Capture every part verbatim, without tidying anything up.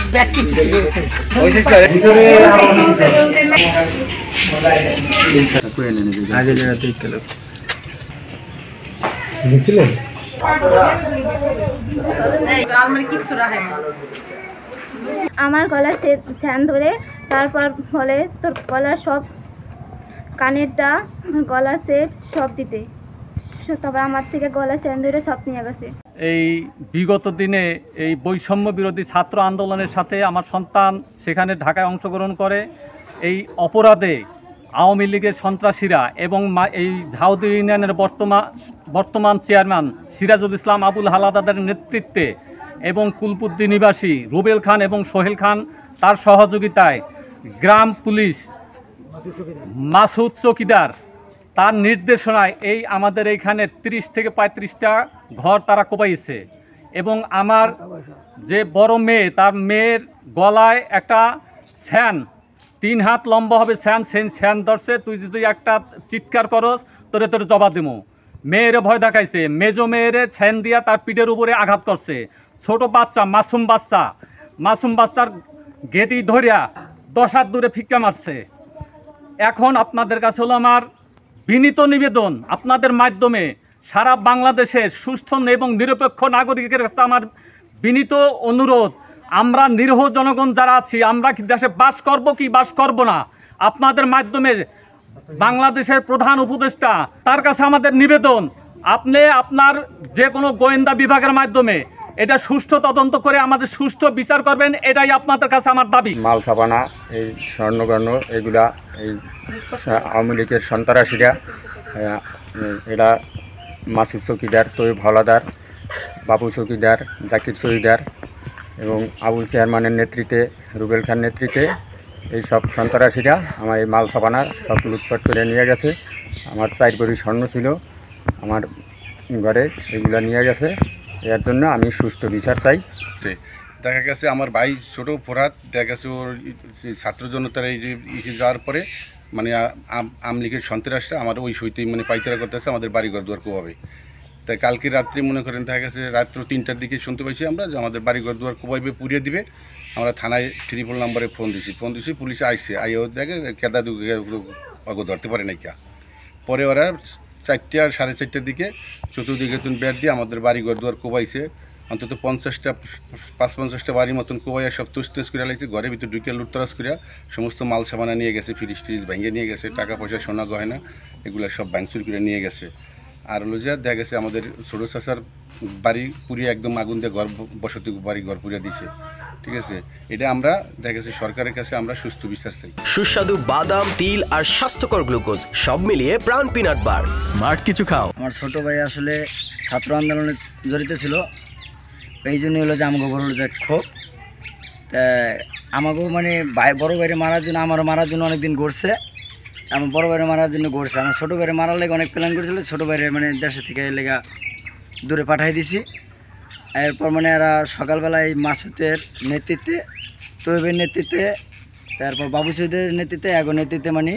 আমার গলা ফ্যান ধরে তারপর বলে তোর গলার সব কানেরটা গলা সেট সব দিতে, তারপর আমার থেকে গলা ফ্যান ধরে সব নিয়ে গেছে। এই বিগত দিনে এই বৈষম্য বিরোধী ছাত্র আন্দোলনের সাথে আমার সন্তান সেখানে ঢাকায় অংশগ্রহণ করে। এই অপরাধে আওয়ামী লীগের সন্ত্রাসীরা এবং এই ঝাউদি ইউনিয়নের বর্তমান বর্তমান চেয়ারম্যান সিরাজুল ইসলাম আবুল হালাদাদের নেতৃত্বে এবং কুলপুদ্দি নিবাসী রুবেল খান এবং সোহেল খান তার সহযোগিতায় গ্রাম পুলিশ মাসুদ চৌকিদার তার নির্দেশনায় এই আমাদের এইখানে তিরিশ থেকে পঁয়ত্রিশটা ঘর তারা কোপাইছে। এবং আমার যে বড় মেয়ে তার মেয়ের গলায় একটা ছ্যান তিন হাত লম্বা হবে ছ্যান সেই ছ্যান ধরছে, তুই যদি একটা চিৎকার করস তোরে তোরে জবাব দেবো। মেয়েরে ভয় দেখাইছে, মেজো মেয়েরে ছ্যান দিয়া তার পিঠের উপরে আঘাত করছে। ছোট বাচ্চা মাসুম বাচ্চা মাসুম বাচ্চার গেটি ধরিয়া দশ হাত দূরে ফিক্কা মারছে। এখন আপনাদের কাছে হলো আমার বিনীত নিবেদন, আপনাদের মাধ্যমে সারা বাংলাদেশের সুষ্ঠু এবং নিরপেক্ষ নাগরিকের কাছে আমার বিনীত অনুরোধ, আমরা নিরীহ জনগণ যারা আছি আমরা কি দেশে বাস করব কি বাস করব না, আপনাদের মাধ্যমে বাংলাদেশের প্রধান উপদেষ্টা তার কাছে আমাদের নিবেদন, আপনি আপনার যে কোনো গোয়েন্দা বিভাগের মাধ্যমে এটা সুষ্ঠু তদন্ত করে আমাদের সুষ্ঠু বিচার করবেন, এটাই আপনাদের কাছে আমার দাবি। মাল ছাপানা এই স্বর্ণকর্ণ এগুলা এই আওয়ামী লীগের সন্ত্রাসীরা, এরা মাসুদ চৌকিদার, তৈয়ব হাওলাদার, বাবু চৌকিদার, জাকির চৌকিদার এবং আবুল চেয়ারম্যানের নেতৃত্বে রুবেল খান নেতৃত্বে এই সব সন্ত্রাসীরা আমার এই মাল ছাপানা সব লুটপাট করে নিয়ে গেছে। আমার চার ভরি স্বর্ণ ছিল আমার ঘরে, এগুলো নিয়ে গেছে। এর জন্য আমি সুস্থ বিচার চাই। দেখা গেছে আমার ভাই ছোটো ফোরাত দেখা গেছে ওর ছাত্র জনতার এই যে যাওয়ার পরে মানে আওয়ামী লীগের সন্ত্রাসটা আমার ওই সইতেই মানে পাইতারা করতেছে আমাদের বাড়িঘর দুয়ার কোবাবে। তাই কালকে রাত্রে মনে করেন দেখা গেছে রাত্র তিনটার দিকে শুনতে পাইছি আমরা যে আমাদের বাড়িঘর দুয়ার কোবাইবে, পুড়িয়ে দিবে। আমরা থানায় ট্রিপল নাম্বারে ফোন দিছি, ফোন দিছি পুলিশে আইসে, আইও দেখে কেদা দু অগো ধরতে পারে নাই কা। পরে ওরা চারটে আর সাড়ে চারটার দিকে চতুর্দিকে তুমি বের দিয়ে আমাদের বাড়িঘর দুয়ার কোবাইছে। অন্তত পঞ্চাশটা পাঁচ পঞ্চাশটা বাড়ির মতন কোবাইয়া সব তুস তুস করে লাগছে। ঘরের ভিতরে ঢুকে লুটতরাজ করিয়া সমস্ত মাল সামানা নিয়ে গেছে, ফ্রিজ ট্রিজ ভেঙে নিয়ে গেছে, টাকা পয়সা সোনা গয়না এগুলো সব ভাঙচুর করে নিয়ে গেছে। আর হলো যা দেখা গেছে আমাদের ছোটো চাচার বাড়ি পুড়িয়ে একদম আগুন দিয়ে ঘর বসতি বাড়ি ঘর পুড়িয়ে দিছে। ঠিক আছে, এটা আমরা দেখা গেছে সরকারের কাছে আমরা সুস্থ বিচার চাই। সুস্বাদু বাদাম, তিল আর স্বাস্থ্যকর গ্লুকোজ সব মিলিয়ে প্রাণ পিনাট বার, স্মার্ট কিছু খাও। আমার ছোট ভাই আসলে ছাত্র আন্দোলনে জড়িত ছিল, এই জন্য হলো যে আমাকে বড় হলো যে ক্ষোভ। তা আমাকেও মানে ভাই বড়ো ভাইরে মারার জন্য আমারও মারার জন্য অনেক দিন ঘুরছে, আমার বড়ো ভাইরে মারার জন্য ঘুরছে। আমার ছোটো ভাইরে মারার লেগে অনেক প্ল্যান করেছিল, ছোটো ভাইরে মানে দেশে থেকে লেগা দূরে পাঠাই দিছি। এরপর মানে এরা সকালবেলায় মাসুদের নেতৃত্বে, তৈবের নেতৃত্বে, তারপর বাবু সৈদের নেতৃত্বে, এগো নেতৃত্বে মানে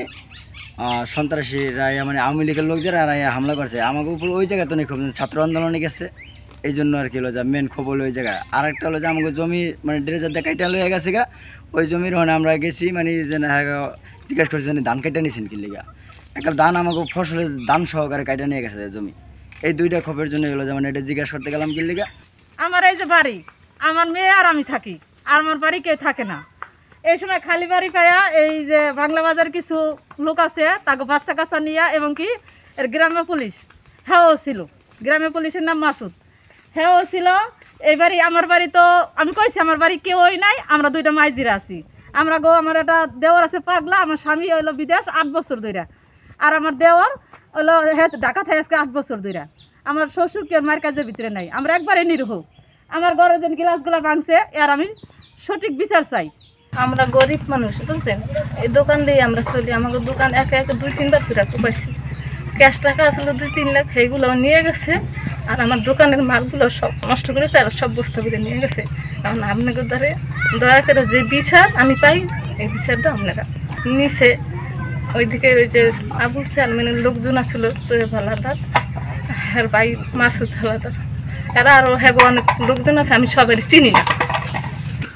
সন্ত্রাসীরা মানে আওয়ামী লীগের লোক যারা এরা হামলা করছে আমাকে উপর। ওই জায়গায় তো নেই খুব ছাত্র আন্দোলনে গেছে, এই জন্য আর কি হলো যা মেন খবর ওই জায়গায়। আর একটা হলো যে আমাকে জমি মানে ড্রেজার দিয়ে কাইটা লয়ে গেছে গা, ওই জমির ওখানে আমরা গেছি মানে জিজ্ঞেস করছি যে ধান কাইটা নিয়েছেন কি লিগা, একটা ধান আমাকে ফসলের ধান সহকারে কাইটা নিয়ে গেছে জমি। এই দুইটা খবরের জন্য হলো যে মানে এটা জিজ্ঞাসা করতে গেলাম কি লিগা। আমার এই যে বাড়ি, আমার মেয়ে আর আমি থাকি, আর আমার বাড়ি কেউ থাকে না। এই সময় খালি বাড়ি পায়া এই যে বাংলা বাজার কিছু লোক আছে তাকে বাচ্চা কাচ্চা নিয়ে, এবং কি এর গ্রামে পুলিশ হ্যাঁ ছিল, গ্রামে পুলিশের নাম মাসুদ হ্যাঁ ছিল। এই বাড়ি আমার বাড়ি তো আমি কইছি আমার বাড়ি কেউই নাই, আমরা দুইটা মাইজিরা আছি। আমরা গো আমার একটা দেওয়ার আছে পাগলা, আমার স্বামী হইলো বিদেশ আট বছর ধরে, আর আমার দেওয়ার হলো ঢাকা থেকে আজকে আট বছর ধরে। আমার শ্বশুর কেউ মার কাজের ভিতরে নাই, আমরা একবারে নিরীহ। আমার ঘরে যেন গ্লাসগুলো ভাঙছে এর আমি সঠিক বিচার চাই। আমরা গরিব মানুষ বুঝছেন, এই দোকান দিয়ে আমরা চলি। আমাকে দোকান একে একে দুই তিনবার ফিরা পাইছি, ক্যাশ টাকা আসলে দুই তিন লাখ সেইগুলো নিয়ে গেছে, আর আমার দোকানের মালগুলো সব নষ্ট করেছে, আর সব বস্তা করে নিয়ে গেছে। কারণ আপনাদের দ্বারে দয়া করে যে বিচার আমি পাই এই বিচারটা আপনারা নিচে ওইদিকে ওই যে আবুল চেয়ারম্যানের লোকজন আসলো তো হালাদার, হ্যাঁ ভাই মাসুদ হালাদার, এরা আরও হ্যাঁ অনেক লোকজন আছে, আমি সবাই চিনি না।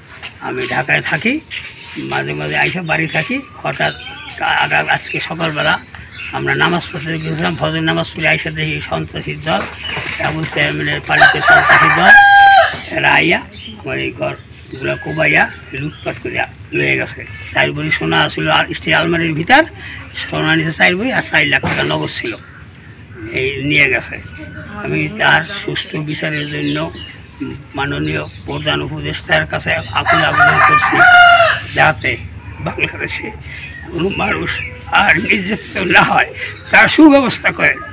আমি ঢাকায় থাকি, মাঝে মাঝে আইসা বাড়ি থাকি। হঠাৎ আগাম আজকে সকালবেলা আমরা নামাজ পড়তে গেছিলাম, ফজর নামাজ পড়ে আইসা দেখি সন্ত্রাসীর দল, আবুল চেয়ারম্যানের পালিত সন্ত্রাসী দল, এরা আইয়া আমার এই ঘরগুলো কোবাইয়া লুটপাট করে লয়ে গেছে। চার বড়ি সোনা ছিল আর স্টিল আলমারির ভিতর, সোনা নিচে চার বড়ি আর চার লাখ টাকা নগদ ছিল, এই নিয়ে গেছে। আমি তার সুষ্ঠু বিচারের জন্য মাননীয় প্রধান উপদেষ্টার কাছে আকুল আবেদন করছি, যাতে বাংলাদেশে কোনো মানুষ আর নির্যাতিত না হয় তার সুব্যবস্থা করেন।